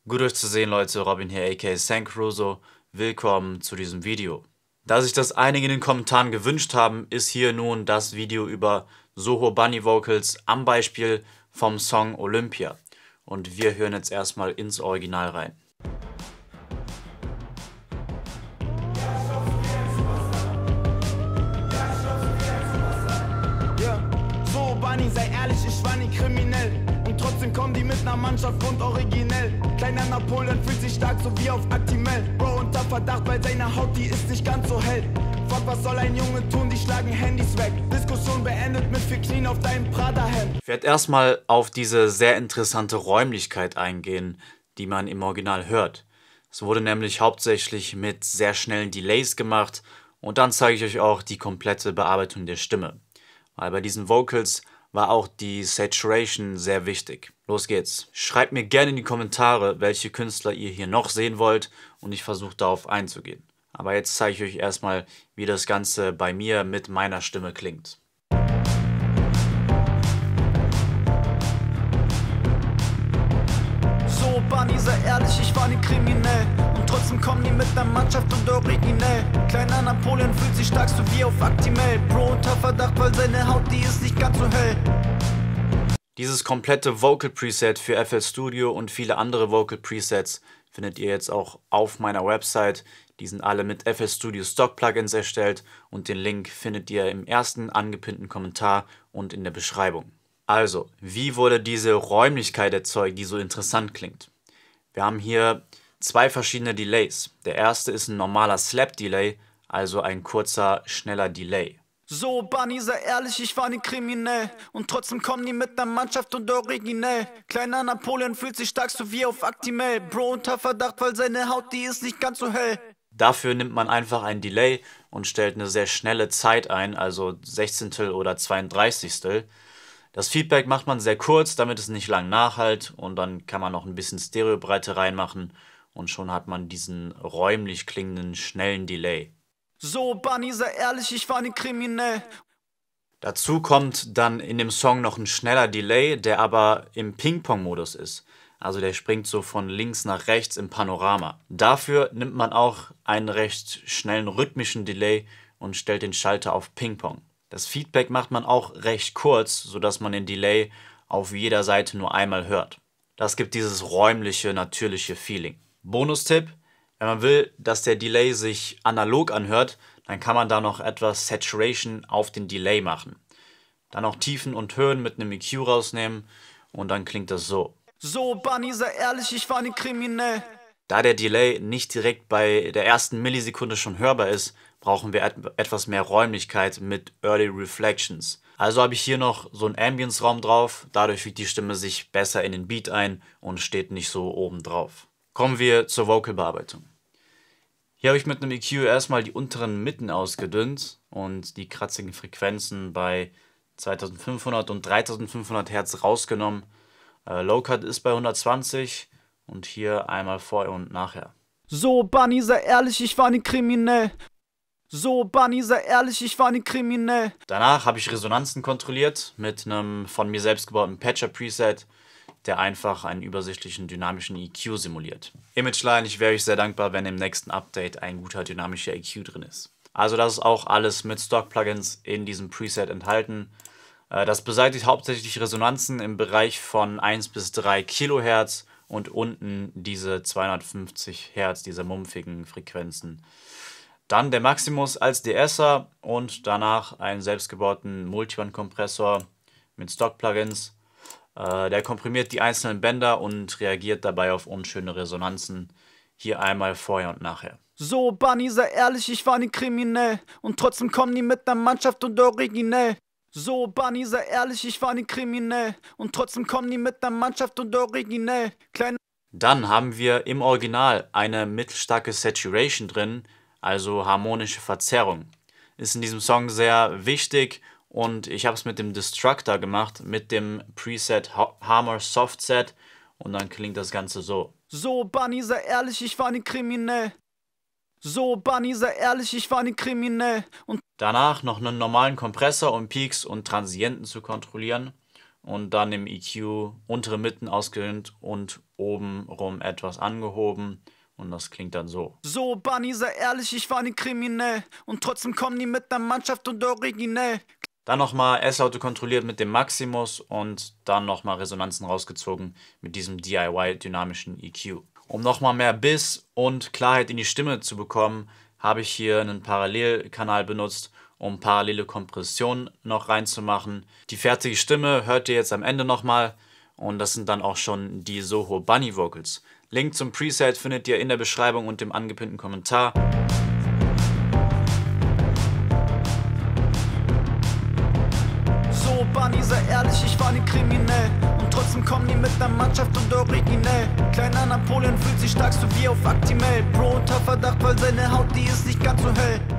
Gut euch zu sehen, Leute. Robin hier, aka Sancruso. Willkommen zu diesem Video. Da sich das einige in den Kommentaren gewünscht haben, ist hier nun das Video über Soho Bunny Vocals am Beispiel vom Song Olympia. Und wir hören jetzt erstmal ins Original rein. So, Bunny, sei ehrlich, ich war nie kriminell. Und trotzdem kommen die mit ner Mannschaft und originell. Kleiner Napoleon fühlt sich stark, so wie auf Actimel. Bro, unter Verdacht, weil seine Haut, die ist nicht ganz so hell. Fuck, was soll ein Junge tun, die schlagen Handys weg. Diskussion beendet mit 4 Knien auf deinem Prada-Hemd. Ich werde erstmal auf diese sehr interessante Räumlichkeit eingehen, die man im Original hört. Es wurde nämlich hauptsächlich mit sehr schnellen Delays gemacht und dann zeige ich euch auch die komplette Bearbeitung der Stimme. Weil bei diesen Vocals war auch die Saturation sehr wichtig. Los geht's. Schreibt mir gerne in die Kommentare, welche Künstler ihr hier noch sehen wollt und ich versuche darauf einzugehen. Aber jetzt zeige ich euch erstmal, wie das Ganze bei mir mit meiner Stimme klingt. So, Bunny, sei ehrlich, ich war nie kriminell. Und trotzdem kommen die mit ner Mannschaft und originell. Kleiner Napoleon fühlt sich stark, so wie auf Actimel. Bro, unter Verdacht, weil seine Haut, die ist nicht ganz so hell. Dieses komplette Vocal Preset für FL Studio und viele andere Vocal Presets findet ihr jetzt auch auf meiner Website. Die sind alle mit FL Studio Stock Plugins erstellt und den Link findet ihr im ersten angepinnten Kommentar und in der Beschreibung. Also, wie wurde diese Räumlichkeit erzeugt, die so interessant klingt? Wir haben hier zwei verschiedene Delays. Der erste ist ein normaler Slap Delay, also ein kurzer, schneller Delay. So, Bunny, sei ehrlich, ich war nie kriminell. Und trotzdem kommen die mit ner Mannschaft und originell. Kleiner Napoleon fühlt sich stark, so wie auf Actimel. Bro, unter Verdacht, weil seine Haut, die ist nicht ganz so hell. Dafür nimmt man einfach ein Delay und stellt eine sehr schnelle Zeit ein, also 16. oder 32. Das Feedback macht man sehr kurz, damit es nicht lang nachhallt und dann kann man noch ein bisschen Stereobreite reinmachen und schon hat man diesen räumlich klingenden, schnellen Delay. So, Bunny, sei ehrlich, ich war nie kriminell. Dazu kommt dann in dem Song noch ein schneller Delay, der aber im Ping-Pong-Modus ist. Also der springt so von links nach rechts im Panorama. Dafür nimmt man auch einen recht schnellen rhythmischen Delay und stellt den Schalter auf Ping-Pong. Das Feedback macht man auch recht kurz, sodass man den Delay auf jeder Seite nur einmal hört. Das gibt dieses räumliche, natürliche Feeling. Bonustipp: Wenn man will, dass der Delay sich analog anhört, dann kann man da noch etwas Saturation auf den Delay machen. Dann noch Tiefen und Höhen mit einem EQ rausnehmen und dann klingt das so. So, Bunny, sei ehrlich, ich war nie kriminell. Da der Delay nicht direkt bei der ersten Millisekunde schon hörbar ist, brauchen wir etwas mehr Räumlichkeit mit Early Reflections. Also habe ich hier noch so einen Ambience-Raum drauf, dadurch fügt die Stimme sich besser in den Beat ein und steht nicht so oben drauf. Kommen wir zur Vocalbearbeitung. Hier habe ich mit einem EQ erstmal die unteren Mitten ausgedünnt und die kratzigen Frequenzen bei 2500 und 3500 Hertz rausgenommen. Low Cut ist bei 120 und hier einmal vorher und nachher. So, Bunny, sei ehrlich, ich war nie kriminell. So, Bunny, sei ehrlich, ich war nie kriminell. Danach habe ich Resonanzen kontrolliert mit einem von mir selbst gebauten Patcher Preset, der einfach einen übersichtlichen dynamischen EQ simuliert. Imageline, ich wäre euch sehr dankbar, wenn im nächsten Update ein guter dynamischer EQ drin ist. Also das ist auch alles mit Stock-Plugins in diesem Preset enthalten. Das beseitigt hauptsächlich Resonanzen im Bereich von 1 bis 3 Kilohertz und unten diese 250 Hertz, diese mumpfigen Frequenzen. Dann der Maximus als DSer und danach einen selbstgebauten Multiband-Kompressor mit Stock-Plugins. Der komprimiert die einzelnen Bänder und reagiert dabei auf unschöne Resonanzen. Hier einmal vorher und nachher. So, Bunny, sei ehrlich, ich war nie kriminell. Und trotzdem kommen die mit ner Mannschaft und originell. So, Bunny, sei ehrlich, ich war nie kriminell. Und trotzdem kommen die mit ner Mannschaft und originell. Dann haben wir im Original eine mittelstarke Saturation drin, also harmonische Verzerrung. Ist in diesem Song sehr wichtig und ich habe es mit dem Destructor gemacht, mit dem Preset Hammer Soft Set und dann klingt das Ganze so. So, Bunny, sei ehrlich, ich war nie kriminell. So, Bunny, sei ehrlich, ich war nie kriminell. Und danach noch einen normalen Kompressor, um Peaks und Transienten zu kontrollieren und dann im EQ untere Mitten ausgedünnt und obenrum etwas angehoben. Und das klingt dann so. So, Bunny, sei ehrlich, ich war nicht kriminell. Und trotzdem kommen die mit der Mannschaft und originell. Dann nochmal S-Laute kontrolliert mit dem Maximus und dann nochmal Resonanzen rausgezogen mit diesem DIY-dynamischen EQ. Um nochmal mehr Biss und Klarheit in die Stimme zu bekommen, habe ich hier einen Parallelkanal benutzt, um parallele Kompression noch reinzumachen. Die fertige Stimme hört ihr jetzt am Ende nochmal und das sind dann auch schon die Soho Bunny Vocals. Link zum Preset findet ihr in der Beschreibung und dem angepinnten Kommentar. So, Bunny, sei ehrlich, ich war nicht kriminell. Und trotzdem kommen die mit der Mannschaft und originell. Kleiner Napoleon fühlt sich stark so wie auf Actimel. Bro unter Verdacht, weil seine Haut, die ist nicht ganz so hell.